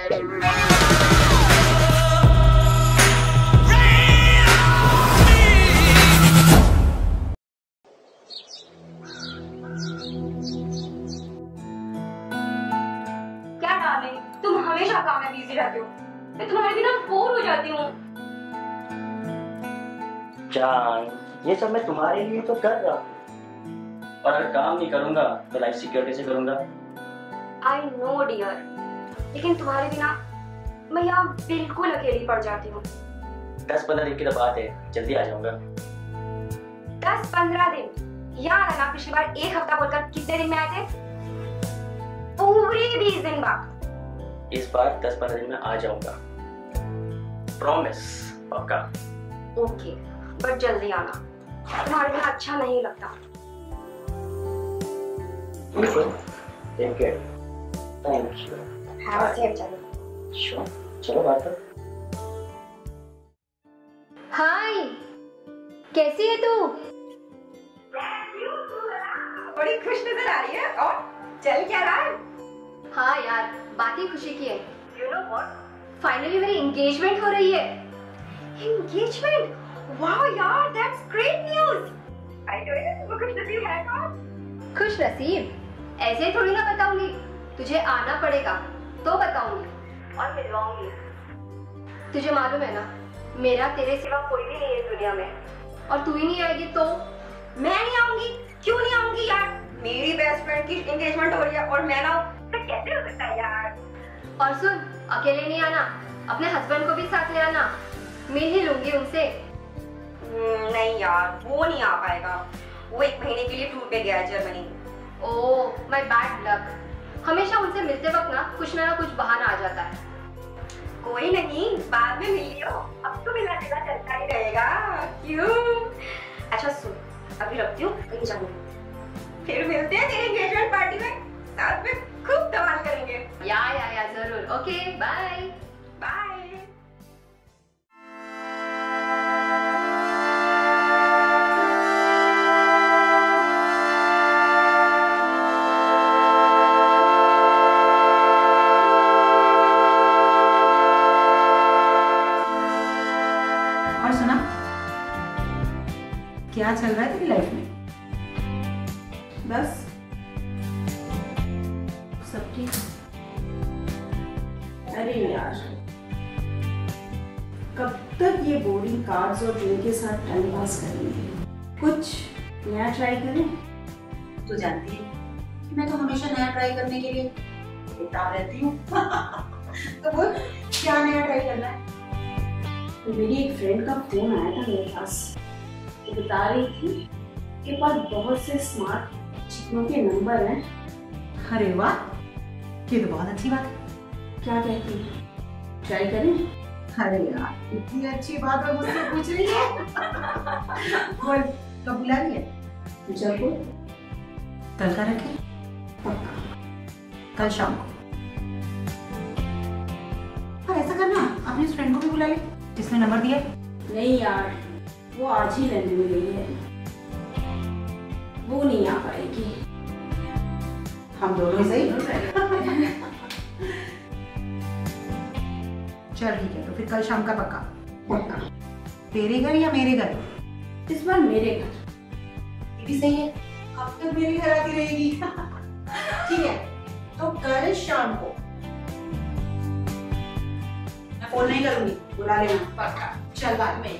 क्या डार्लिंग, तुम हमेशा काम में बिजी रहती हो। मैं तुम्हारे बिना बोर हो जाती हूँ। जान, ये सब मैं तुम्हारे लिए तो कर रहा हूँ, और अगर काम नहीं करूंगा तो लाइफ सिक्योरिटी से करूंगा। आई नो डियर, लेकिन तुम्हारे बिना मैं यहाँ बिल्कुल अकेली पड़ जाती हूँ। 10-15 दिन की तो बात है, जल्दी आ जाऊंगा। 10-15 दिन? याद है ना पिछली बार 1 हफ्ता बोलकर कितने दिन में आए थे? पूरे 20 दिन बाद। इस बार 10-15 दिन में आ जाऊंगा, प्रॉमिस, पक्का। ओके, बट जल्दी आना, तुम्हारे बिना अच्छा नहीं लगता। Thank you. Have a safe journey. Sure, चलो बात करो। हाय, कैसी है तू? बड़ी खुश नजर आ रही है। और चल क्या रहा है? हाँ यार, बात ही खुशी की है। You know what? फाइनली मेरी एंगेजमेंट हो रही है। Engagement? Wow यार, that's great news. I know it. वो खुश नसीब है कौन? खुश नसीब? ऐसे थोड़ी ना बताऊंगी, तुझे आना पड़ेगा तो बताऊंगी और मिलवाऊंगी। तुझे मालूम है ना, मेरा तेरे सिवा कोई भी नहीं है दुनिया में, और तू ही नहीं आएगी तो? मैं नहीं आऊंगी? क्यों नहीं आऊंगी यार? मेरी बेस्ट फ्रेंड की एंगेजमेंट हो रही है और मैं ना तो कैसे हो सकता है यार? और सुन, अकेले नहीं आना, अपने हस्बैंड को भी साथ ले आना, मिल ही लूंगी उनसे। नहीं यार, वो नहीं आ पाएगा। वो 1 महीने के लिए टूर पे गया है Germany. Oh my bad luck, हमेशा उनसे मिलते वक्त ना कुछ बहाना आ जाता है। कोई नहीं, बाद में मिल लियो, अब तो मिलना जुलना चलता ही रहेगा। क्यों? अच्छा सुन, अभी रखती हूँ, कहीं जाऊंगी, फिर मिलते हैं तेरी एंगेजमेंट पार्टी में, साथ में खूब धमाल करेंगे। या जरूर। Okay, bye bye. और सुना, क्या चल रहा है तेरी लाइफ में? बस सब ठीक? अरे यार, कब तक ये बोर्डिंग कार्ड्स और ड्रिंक के साथ टाइम पास करेंगे? कुछ नया ट्राई करें? तो जानती है कि मैं तो हमेशा नया ट्राई करने के लिए तैयार रहती हूँ। तो बोल, क्या नया ट्राई करना है? तो मेरी एक फ्रेंड का फोन आया था मेरे पास, वो बता रही थी कि पास बहुत से स्मार्ट चिकनों के नंबर हैं। अरे वाह, ये तो बहुत अच्छी बात है। क्या कहती है, ट्राई करें? अरे यार, इतनी अच्छी बात है, मुझसे पूछ रही है। बोल, कब बुला रही है? जब कल का रखें? पक्का कल शाम को। और ऐसा करना, अपनी उस फ्रेंड को भी बुला ले जिसने नंबर दिया है। नहीं यार, वो आज ही लंदन में गई है, वो नहीं आ पाएगी। हम दोनों सही। चल ठीक है, तो फिर कल शाम का पक्का? पक्का। तेरे घर या मेरे घर? इस बार मेरे घर। ये भी सही है, अब तक मेरे घर आती रहेगी। ठीक है, तो कल शाम को मैं फोन नहीं करूंगी, बुला लेना। पक्का। चल बाद में।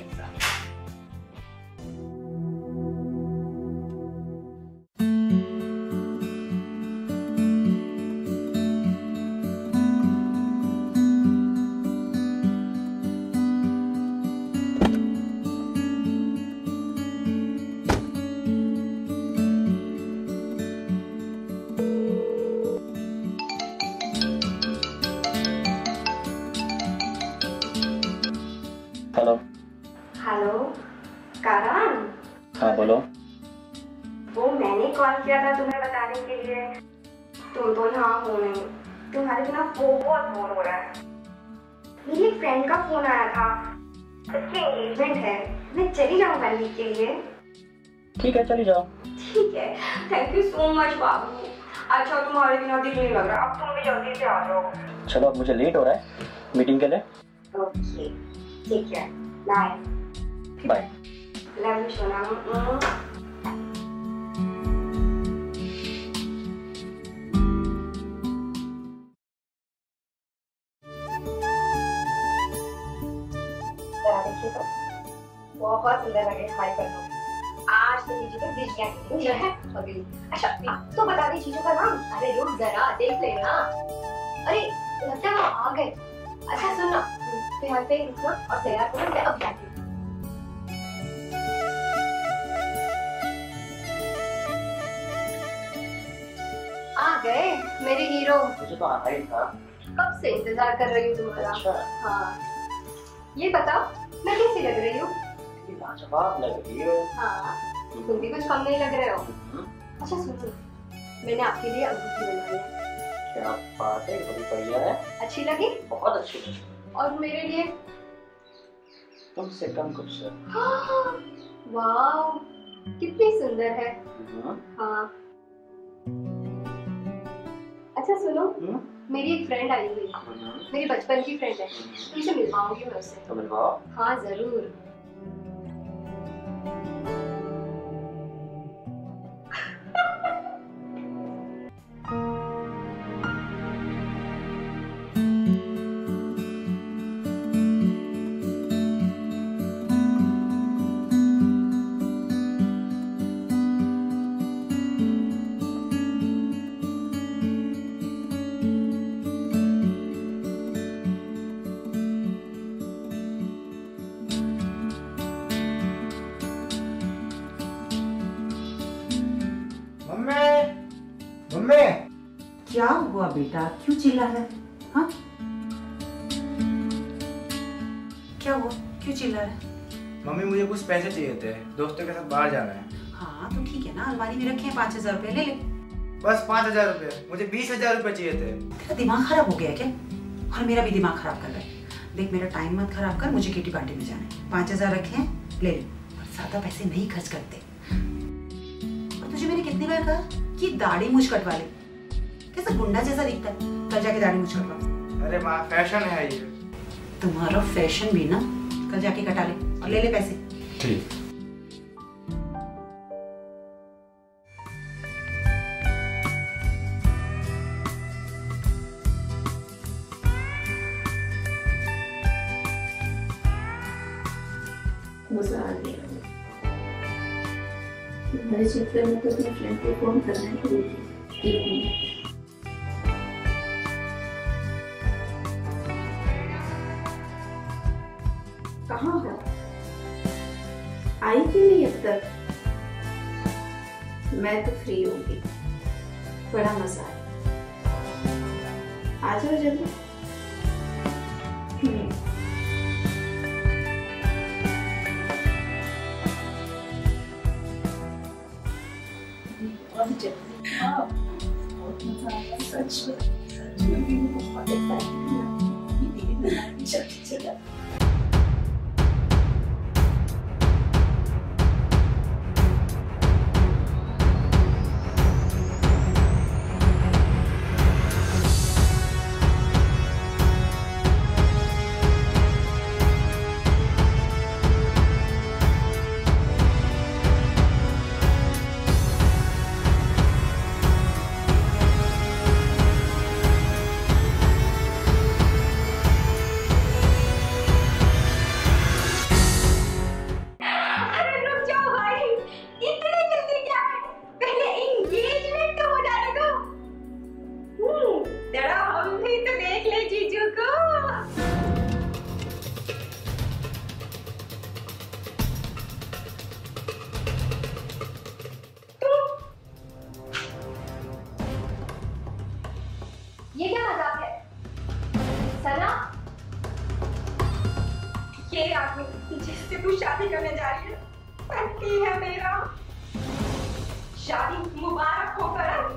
हेलो। हेलो कारान। हाँ बोलो। वो मैंने कॉल किया था तुम्हें बताने के लिए, तुम तो यहाँ हो नहीं, तुम्हारे बिना बहुत बोर हो रहा है। मेरी एक फ्रेंड का फोन आया था, उसकी एंगेजमेंट है, मैं चली जाऊँ 1 वीक के लिए। ठीक है, चली जाओ। ठीक है, थैंक यू सो मच बाबू। अच्छा तुम्हारे बिना दिल नहीं लग रहा, अब तुम भी जल्दी से आ जाओ। चलो अब मुझे लेट हो रहा है मीटिंग के लिए। ओके ठीक है, बाय बाय। लव यू सोना। देखिए तो बहुत सुंदर लगे हमारे कलर। आज तो जीजू को दिश गया है अभी। अच्छा तो बता दी जीजू का नाम। अरे रुक जरा, देख लेना। अरे लगता है वो आ गए। अच्छा सुन ना, तो यहाँ पे रुकना और तैयार होना, मैं अब आती हूँ। आ गए मेरे हीरो। मुझे तो आना ही था। कब से इंतजार कर रही हूँ तुम्हारा। अच्छा। हाँ ये बताओ मैं कैसी लग रही हूँ। लाजवाब लग रही हो। हाँ तुम भी कुछ कम नहीं लग रहे हो। अच्छा सुनो, मैंने आपके लिए अंगूठी बनवाई है। क्या बात है, बड़ी बढ़िया है। अच्छी लगी? बहुत अच्छी लगी। और मेरे लिए? तुमसे कम कुछ। वाह कितनी सुंदर है। हाँ अच्छा सुनो, मेरी एक फ्रेंड आई हुई, मेरी बचपन की फ्रेंड है, तुमसे मिलवाऊंगी मैं उससे। तो मिलवाओ। हाँ जरूर। मम्मी क्या हुआ बेटा, क्यों चिल्ला रहा है? हाँ क्या हुआ, क्यों चिल्ला रहा है? मम्मी मुझे कुछ पैसे चाहिए थे, दोस्तों के साथ बाहर जाना है। हाँ तो ठीक है ना, अलमारी में रखे हैं 5,000 रुपए, ले ले। बस 5,000 रुपए? मुझे 20,000 रुपए चाहिए थे। तेरा दिमाग खराब हो गया क्या? और मेरा भी दिमाग खराब कर रहा है। देख मेरा टाइम मत खराब कर, मुझे किटी पार्टी में जाना है। 5,000 रखे हैं, ले ले। और ज्यादा पैसे नहीं खर्च करते। और तुझे मैंने कितनी बार कहा कि दाढ़ी मूछ कटवा ले, कैसा गुंडा जैसा दिखता है। कल जाके दाढ़ी मूछ कटवा। अरे माँ फैशन है ये। तुम्हारा फैशन भी ना, कल जाके कटा ले और ले ले पैसे। ठीक। मजा आ गया। तुम्हारे चक्कर में तो अपने फ्रेंड को फोन करना ही भूल गई। 1 मिनट। कहाँ हो? आई क्यों नहीं अब तक? मैं तो फ्री होंगी, बड़ा मजा आया। आ जाओ जल्दी। बहुत मजा आया सच में बहुत एक्साइटेड। ये क्या मजाक है? सना, ये आदमी जिससे तू शादी करने जा रही है पति है मेरा। शादी मुबारक हो करण।